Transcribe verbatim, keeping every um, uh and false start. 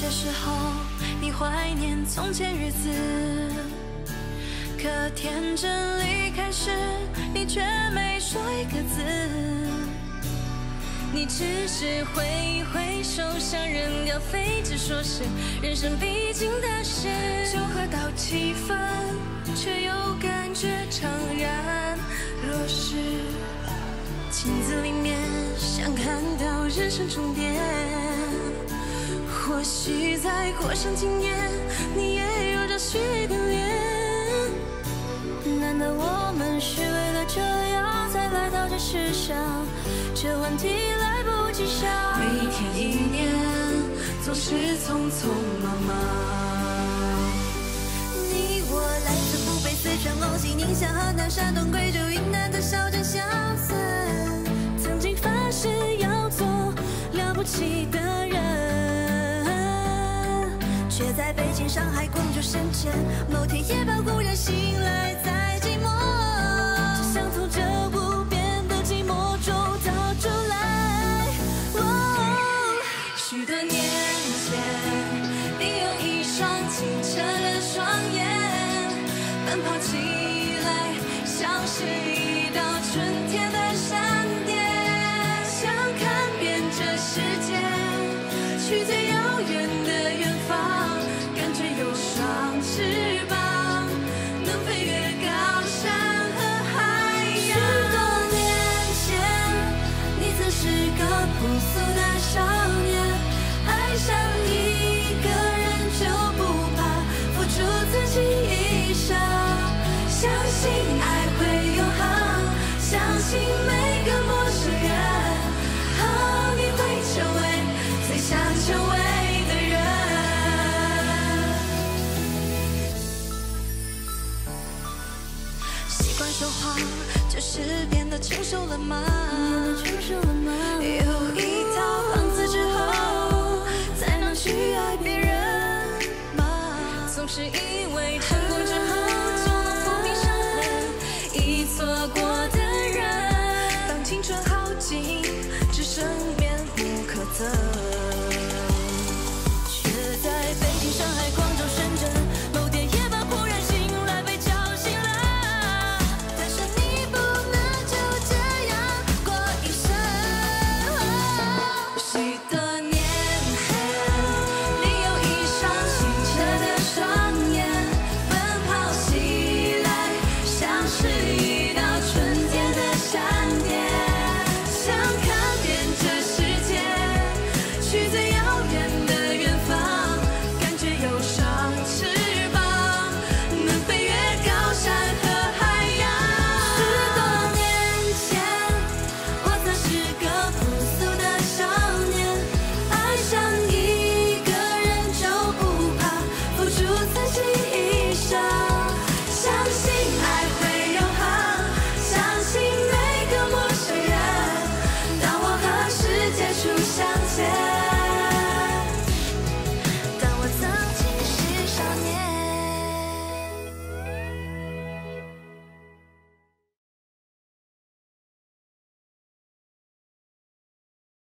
些时候，你怀念从前日子，可天真离开时，你却没说一个字。你只是挥一挥手，想扔掉废纸，说是人生必经的事。酒喝到七分，却又感觉怅然若失。镜子里面想看到人生终点，或许再过上几年，你也有着许的脸。难道我们是为了这样才来到这世上？这问题来不及想，每一天一年总是匆匆忙忙。你我来自湖北、四川、广西、宁夏、河南、山东、贵州、云南的小镇乡村，曾经发誓要做了不起的人，却在北京、上海、广州、深圳，某天夜半忽然醒来，在寂寞，只想从这无边的寂寞中逃出来。哦，许多年前，你用一双清澈的双眼，奔跑起来像是一道春天的闪电，想看遍这世界，去最遥远的远方，感觉有双翅膀，能飞越高山和海洋。许多年前，你曾是个朴素的少年，爱上一个人就不怕付出自己一生，相信爱会永恒，相信每个陌生人，哦，你会成为最想成为的人。习惯说谎，就是变得成熟了吗？成熟了吗？有一套房子之后，才能去爱别人吗？总是一